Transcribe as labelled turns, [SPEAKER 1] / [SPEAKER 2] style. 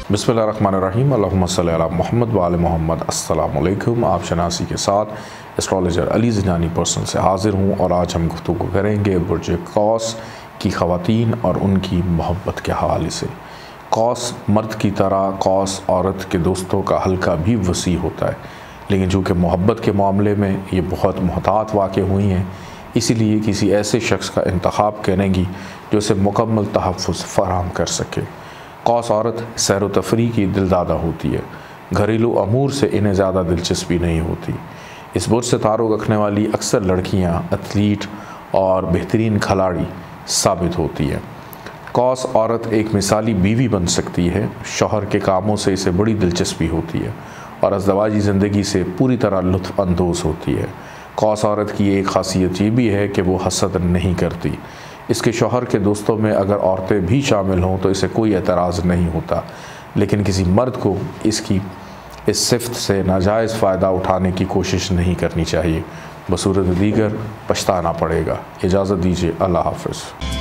[SPEAKER 1] बिस्मिल्लाहिर्रहमानिर्रहीम अल्लाहुम्मा सल्ली अला मुहम्मद व आले मोहम्मद। अस्सलाम वालेकुम। आप शनासी के साथ एस्ट्रोलॉजर अली ज़िनानी पर्सन से हाज़िर हूँ और आज हम गुफ्तगू करेंगे बुर्ज कौस की ख़वातीन और उनकी मोहब्बत के हवाले से। कौस मर्द की तरह कौस औरत के दोस्तों का हल्का भी वसी होता है, लेकिन चूँकि मोहब्बत के मामले में ये बहुत मोहतात वाक़ हुई हैं, इसीलिए किसी ऐसे शख्स का इंतखाब करेंगी जो उसे मुकम्मल तहफ़्फ़ुज़ फ़राहम कर सके। कौस औरत सैर व तफरीह की दिलदादा होती है, घरेलू अमूर से इन्हें ज़्यादा दिलचस्पी नहीं होती। इस बुर्ज से ताल्लुक़ रखने वाली अक्सर लड़कियां एथलीट और बेहतरीन खिलाड़ी साबित होती हैं। कौस औरत एक मिसाली बीवी बन सकती है, शौहर के कामों से इसे बड़ी दिलचस्पी होती है और अज़दवाजी ज़िंदगी से पूरी तरह लुत्फ़ अंदोज़ होती है। कौस औरत की एक ख़ासियत ये भी है कि वो हसद नहीं करती। इसके शौहर के दोस्तों में अगर औरतें भी शामिल हों तो इसे कोई एतराज़ नहीं होता, लेकिन किसी मर्द को इसकी इस सिफ़त से नाजायज़ फ़ायदा उठाने की कोशिश नहीं करनी चाहिए, बसूरत दीगर पछताना पड़ेगा। इजाज़त दीजिए, अल्लाह हाफ़िज़।